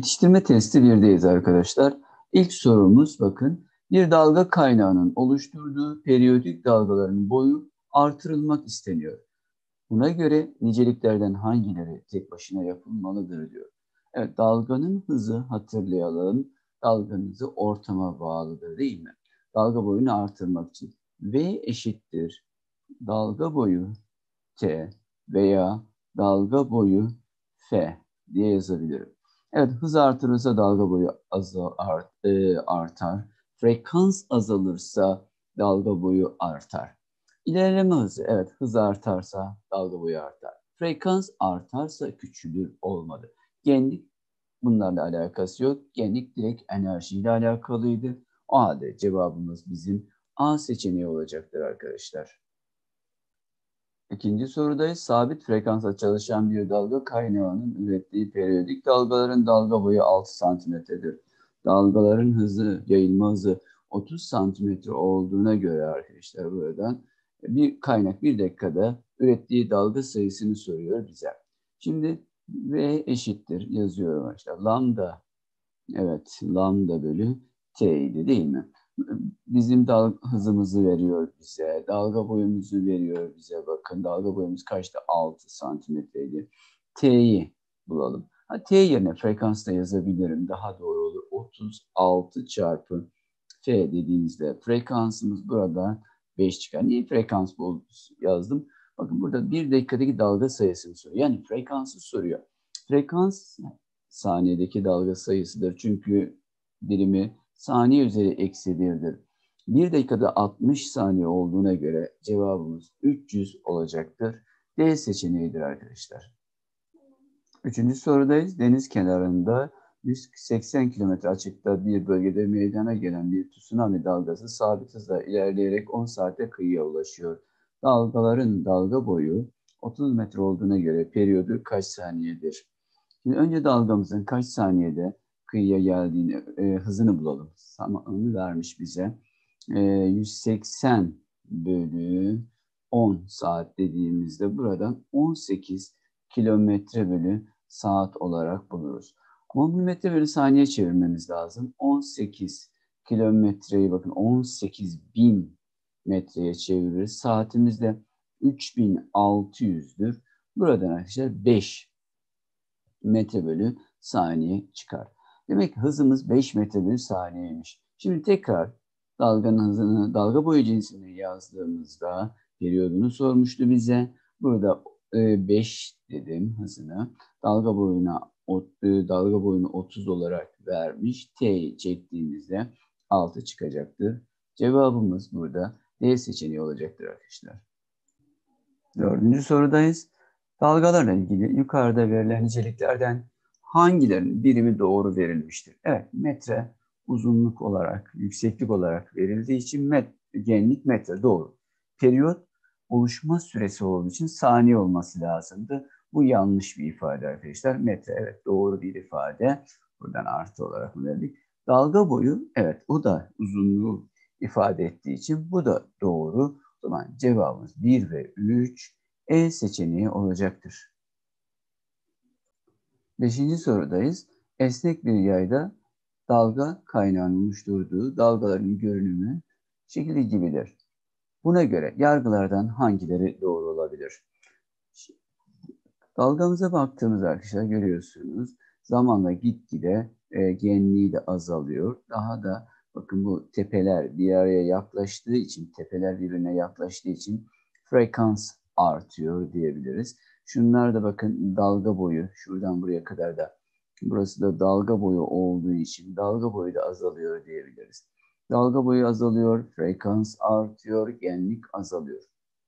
Yetiştirme testi 1'deyiz arkadaşlar. İlk sorumuz bakın. Bir dalga kaynağının oluşturduğu periyodik dalgaların boyu artırılmak isteniyor. Buna göre niceliklerden hangileri tek başına yapılmalıdır diyor. Evet, dalganın hızı hatırlayalım. Dalganın hızı ortama bağlıdır değil mi? Dalga boyunu artırmak için V eşittir dalga boyu T veya dalga boyu F diye yazabilirim. Evet, hız artırırsa dalga boyu artar. Frekans azalırsa dalga boyu artar. İlerleme hızı, evet, hız artarsa dalga boyu artar. Frekans artarsa küçülür, olmadı. Genlik bunlarla alakası yok. Genlik direkt enerjiyle alakalıydı. O halde cevabımız bizim A seçeneği olacaktır arkadaşlar. İkinci sorudayız. Sabit frekansa çalışan bir dalga kaynağının ürettiği periyodik dalgaların dalga boyu 6 santimetredir. Dalgaların hızı, yayılma hızı 30 santimetre olduğuna göre arkadaşlar buradan bir kaynak bir dakikada ürettiği dalga sayısını soruyor bize. Şimdi V eşittir yazıyorum arkadaşlar. Lambda, evet, lambda bölü T idi değil mi? Bizim hızımızı veriyor bize. Dalga boyumuzu veriyor bize. Bakın dalga boyumuz kaçtı? 6 santimetreydi. T'yi bulalım. T yerine frekans da yazabilirim. Daha doğru olur. 36 çarpı F dediğimizde frekansımız burada 5 çıkar. Niye frekans yazdım? Bakın burada bir dakikadaki dalga sayısını soruyor. Yani frekansı soruyor. Frekans saniyedeki dalga sayısıdır. Çünkü birimi saniye üzeri eksi 1'dir. Bir dakikada 60 saniye olduğuna göre cevabımız 300 olacaktır. D seçeneğidir arkadaşlar. Üçüncü sorudayız. Deniz kenarında 180 kilometre açıkta bir bölgede meydana gelen bir tsunami dalgası sabit hızla ilerleyerek 10 saate kıyıya ulaşıyor. Dalgaların dalga boyu 30 metre olduğuna göre periyodu kaç saniyedir? Şimdi önce dalgamızın kaç saniyede kıyıya geldiğini, hızını bulalım. Zamanını vermiş bize. 180 bölü 10 saat dediğimizde buradan 18 kilometre bölü saat olarak buluruz. Ama bu metre bölü saniye çevirmemiz lazım. 18 kilometreyi bakın 18 bin metreye çeviririz. Saatimiz de 3600'dür. Buradan arkadaşlar 5 metre bölü saniye çıkar. Demek ki hızımız 5 metre bölü saniyeymiş. Şimdi tekrar dalganın hızını, dalga boyu cinsini yazdığımızda periyodunu sormuştu bize. Burada 5 dedim hızını. Dalga boyunu 30 olarak vermiş. T'yi çektiğimizde 6 çıkacaktır. Cevabımız burada D seçeneği olacaktır arkadaşlar. Dördüncü sorudayız. Dalgalarla ilgili yukarıda verilen niceliklerden hangilerinin birimi doğru verilmiştir? Evet, metre uzunluk olarak, yükseklik olarak verildiği için genlik metre doğru. Periyot oluşma süresi olduğu için saniye olması lazımdı. Bu yanlış bir ifade arkadaşlar. Metre evet doğru bir ifade. Buradan artı olarak verdik. Dalga boyu evet o da uzunluğu ifade ettiği için bu da doğru. O zaman cevabımız 1 ve 3 E seçeneği olacaktır. Beşinci sorudayız. Esnek bir yayda dalga kaynağının oluşturduğu dalgaların görünümü şekli gibidir. Buna göre yargılardan hangileri doğru olabilir? Dalgamıza baktığımız arkadaşlar görüyorsunuz. Zamanla gitgide genliği de azalıyor. Daha da bakın bu tepeler bir araya yaklaştığı için, tepeler birbirine yaklaştığı için frekans artıyor diyebiliriz. Şunlar da bakın dalga boyu, şuradan buraya kadar da burası da dalga boyu olduğu için dalga boyu da azalıyor diyebiliriz. Dalga boyu azalıyor, frekans artıyor, genlik azalıyor.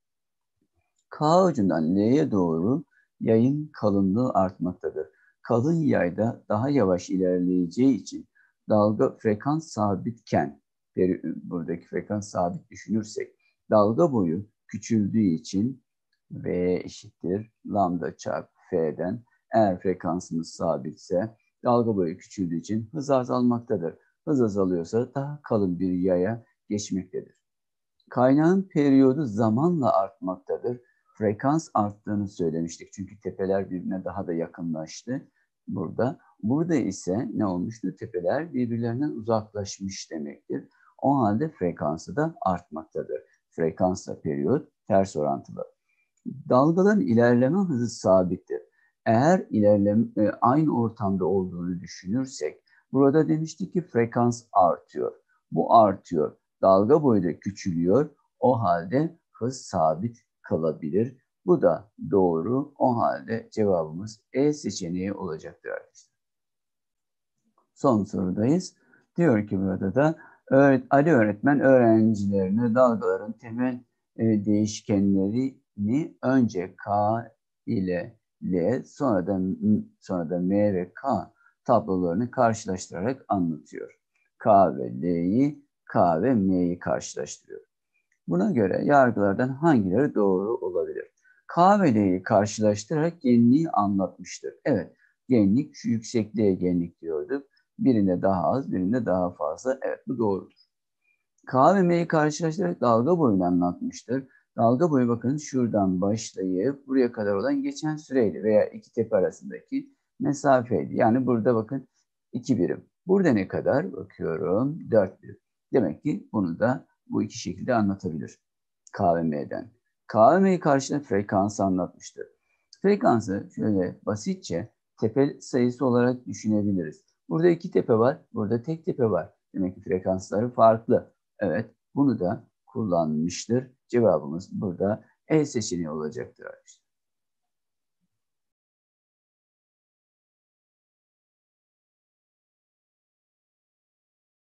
K ucundan L'ye doğru yayın kalınlığı artmaktadır. Kalın yayda daha yavaş ilerleyeceği için dalga frekans sabitken, buradaki frekans sabit düşünürsek, dalga boyu küçüldüğü için V eşittir lambda çarpı F'den, eğer frekansımız sabitse dalga boyu küçüldüğü için hız azalmaktadır. Hız azalıyorsa daha kalın bir yaya geçmektedir. Kaynağın periyodu zamanla artmaktadır. Frekans arttığını söylemiştik. Çünkü tepeler birbirine daha da yakınlaştı burada. Burada ise ne olmuştur? Tepeler birbirlerinden uzaklaşmış demektir. O halde frekansı da artmaktadır. Frekansla periyot ters orantılı. Dalgaların ilerleme hızı sabittir. Eğer aynı ortamda olduğunu düşünürsek, burada demiştik ki frekans artıyor. Bu artıyor. Dalga boyu da küçülüyor. O halde hız sabit kalabilir. Bu da doğru. O halde cevabımız E seçeneği olacaktır arkadaşlar. Son sorudayız. Diyor ki burada da Ali öğretmen öğrencilerine dalgaların temel değişkenlerini önce K ile L sonra da M ve K tablolarını karşılaştırarak anlatıyor. K ve L'yi, K ve M'yi karşılaştırıyor. Buna göre yargılardan hangileri doğru olabilir? K ve L'yi karşılaştırarak genliği anlatmıştır. Evet, genlik şu yüksekliğe genlik diyorduk. Birinde daha az, birinde daha fazla. Evet, bu doğrudur. K ve M'yi karşılaştırarak dalga boyunu anlatmıştır. Dalga boyu bakın şuradan başlayıp buraya kadar olan geçen süreydi veya iki tepe arasındaki mesafeydi. Yani burada bakın 2 birim. Burada ne kadar? Bakıyorum 4 birim. Demek ki bunu da bu iki şekilde anlatabilir. K ve M'den. K ve M'yi karşılayan frekansı anlatmıştır. Frekansı şöyle basitçe tepe sayısı olarak düşünebiliriz. Burada iki tepe var, burada tek tepe var. Demek ki frekansları farklı. Evet, bunu da kullanmıştır. Cevabımız burada E seçeneği olacaktır arkadaşlar.